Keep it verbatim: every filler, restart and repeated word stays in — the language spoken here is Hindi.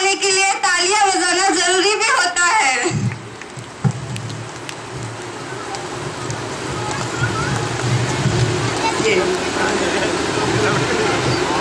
पाने के लिए तालियां बजाना जरूरी भी होता है। ये